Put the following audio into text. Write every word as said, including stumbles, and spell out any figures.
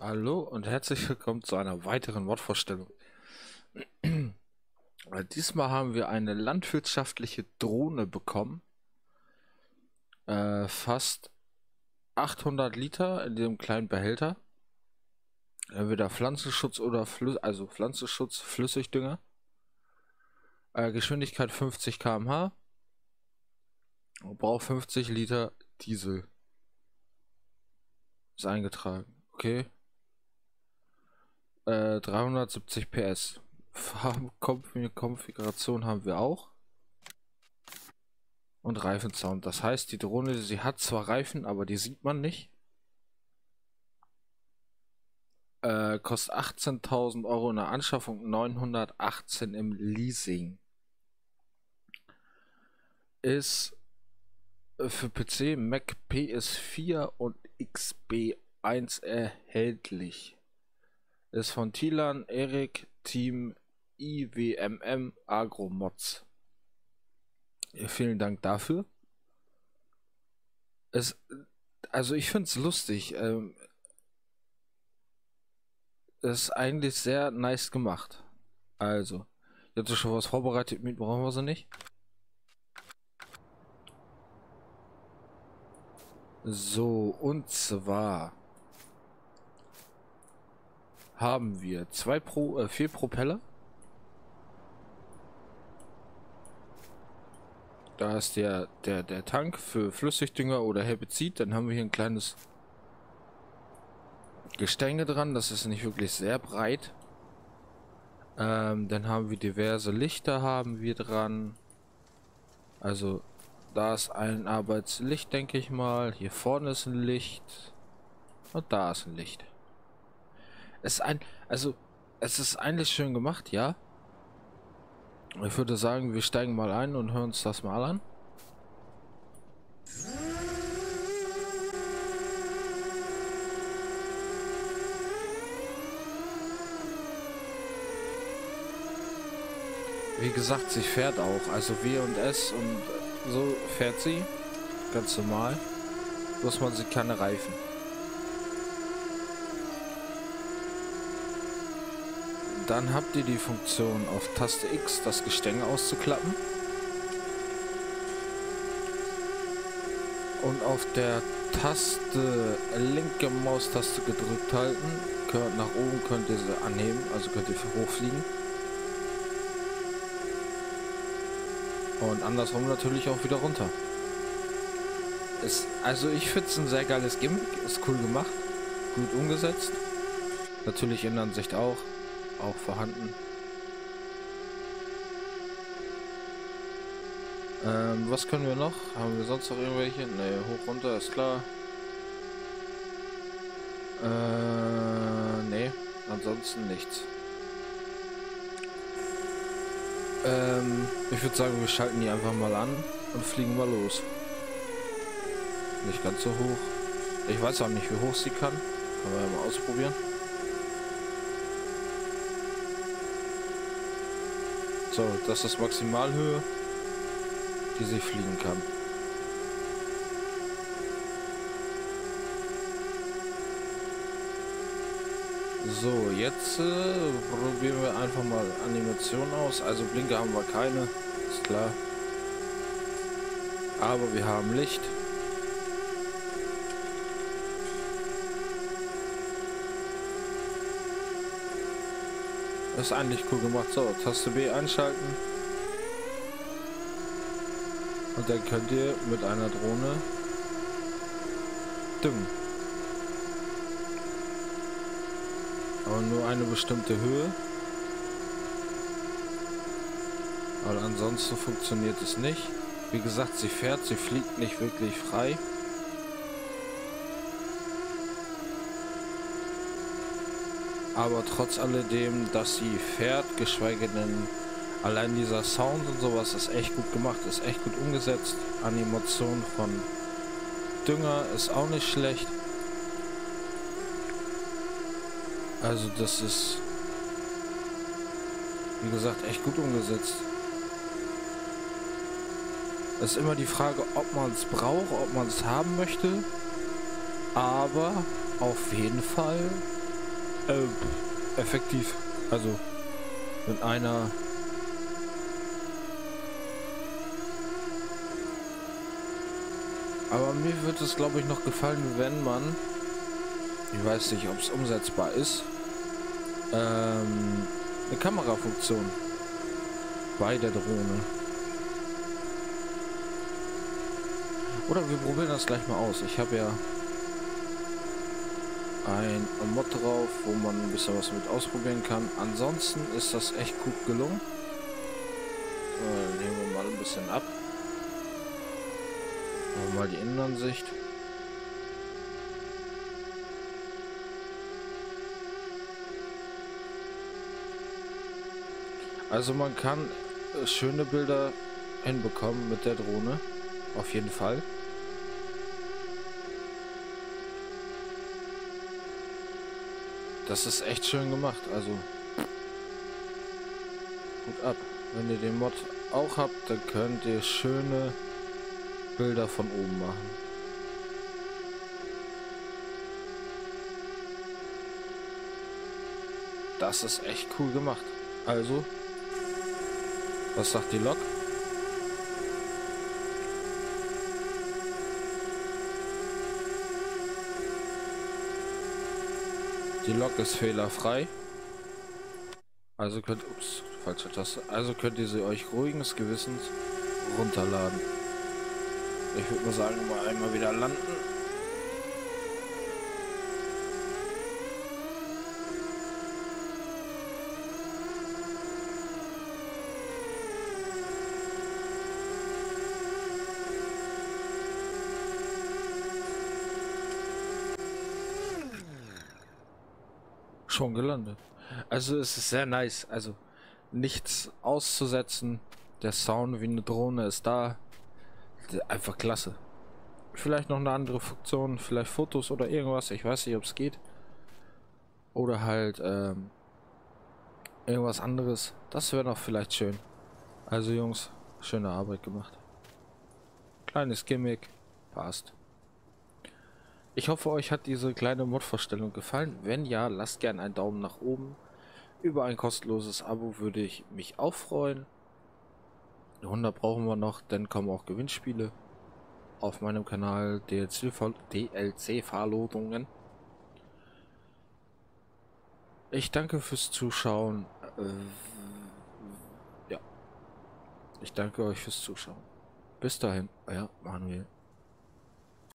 Hallo und herzlich willkommen zu einer weiteren Wortvorstellung. Diesmal haben wir eine landwirtschaftliche Drohne bekommen. Äh, fast achthundert Liter in diesem kleinen Behälter. Entweder Pflanzenschutz oder Flü also Pflanzenschutz, Flüssigdünger. Äh, Geschwindigkeit fünfzig Kilometer pro Stunde. Braucht fünfzig Liter Diesel. Ist eingetragen. Okay. Äh, dreihundertsiebzig P S. Farbkonfiguration haben wir auch. Und Reifensound. Das heißt, die Drohne, sie hat zwar Reifen, aber die sieht man nicht. Äh, kostet achtzehntausend Euro in der Anschaffung, neunhundertachtzehn im Leasing. Ist für P C, Mac, P S vier und X B eins erhältlich. Ist von Tilan, Erik, Team I W M M Agromods. Ja, vielen Dank dafür. Es, also ich finde es lustig. Ähm, es ist eigentlich sehr nice gemacht. Also, jetzt ist schon was vorbereitet, mit brauchen wir sie nicht. So, und zwar haben wir zwei Pro, äh, vier Propeller. Da ist der, der, der Tank für Flüssigdünger oder Herbizid. Dann haben wir hier ein kleines Gestänge dran. Das ist nicht wirklich sehr breit. Ähm, dann haben wir diverse Lichter haben wir dran. Also da ist ein Arbeitslicht, denke ich mal. Hier vorne ist ein Licht. Und da ist ein Licht. Es ist ein, also es ist eigentlich schön gemacht, ja. Ich würde sagen, wir steigen mal ein und hören uns das mal an. Wie gesagt, sie fährt auch, also W und S und so fährt sie, ganz normal. Bloß man sieht keine Reifen. Dann habt ihr die Funktion auf Taste X das Gestänge auszuklappen. Und auf der Taste, linke Maustaste gedrückt halten. Könnt, nach oben könnt ihr sie anheben, also könnt ihr hochfliegen. Und andersrum natürlich auch wieder runter. Ist, also ich finde es ein sehr geiles Gimmick, ist cool gemacht, gut umgesetzt. Natürlich in Ansicht auch. auch vorhanden. Ähm, was können wir noch? Haben wir sonst noch irgendwelche? Ne, hoch, runter, ist klar. Äh, ne, ansonsten nichts. Ähm, ich würde sagen, wir schalten die einfach mal an und fliegen mal los. Nicht ganz so hoch. Ich weiß auch nicht, wie hoch sie kann. Können wir ja mal ausprobieren. So, das ist Maximalhöhe, die sie fliegen kann. So, jetzt äh, probieren wir einfach mal Animation aus. Also Blinker haben wir keine, ist klar. Aber wir haben Licht. Das ist eigentlich cool gemacht. So, Taste B einschalten. Und dann könnt ihr mit einer Drohne düngen. Aber nur eine bestimmte Höhe. Weil ansonsten funktioniert es nicht. Wie gesagt, sie fährt, sie fliegt nicht wirklich frei. Aber trotz alledem, dass sie fährt, geschweige denn allein dieser Sound und sowas ist echt gut gemacht, ist echt gut umgesetzt. Animation von Dünger ist auch nicht schlecht. Also das ist, wie gesagt, echt gut umgesetzt. Es ist immer die Frage, ob man es braucht, ob man es haben möchte. Aber auf jeden Fall Äh, effektiv. Also, wenn einer aber mir wird es, glaube ich, noch gefallen, wenn man, ich weiß nicht, ob es umsetzbar ist, ähm, eine Kamerafunktion bei der Drohne. Oder wir probieren das gleich mal aus. Ich habe ja ein Mod drauf, wo man ein bisschen was mit ausprobieren kann. Ansonsten ist das echt gut gelungen. So, dann nehmen wir mal ein bisschen ab. Machen wir mal die Innenansicht. Also man kann äh, schöne Bilder hinbekommen mit der Drohne. Auf jeden Fall. Das ist echt schön gemacht. Also gut ab. Wenn ihr den Mod auch habt, dann könnt ihr schöne Bilder von oben machen. Das ist echt cool gemacht. Also, was sagt die Lok? Die Lok ist fehlerfrei. Also könnt, ups, falsche Taste. Also könnt ihr sie euch ruhiges Gewissens runterladen. Ich würde mal sagen, mal einmal wieder landen. Schon gelandet. Also es ist sehr nice. Also nichts auszusetzen. Der Sound wie eine Drohne ist da. Einfach klasse. Vielleicht noch eine andere Funktion, vielleicht Fotos oder irgendwas. Ich weiß nicht, ob es geht. Oder halt ähm, irgendwas anderes. Das wäre noch vielleicht schön. Also Jungs, schöne Arbeit gemacht. Kleines Gimmick. Passt. Ich hoffe, euch hat diese kleine Mod-Vorstellung gefallen. Wenn ja, lasst gerne einen Daumen nach oben. Über ein kostenloses Abo würde ich mich auch freuen. hundert brauchen wir noch, dann kommen auch Gewinnspiele auf meinem Kanal, D L C-Verlosungen. Ich danke fürs Zuschauen. Äh, ja, ich danke euch fürs Zuschauen. Bis dahin, euer Manuel.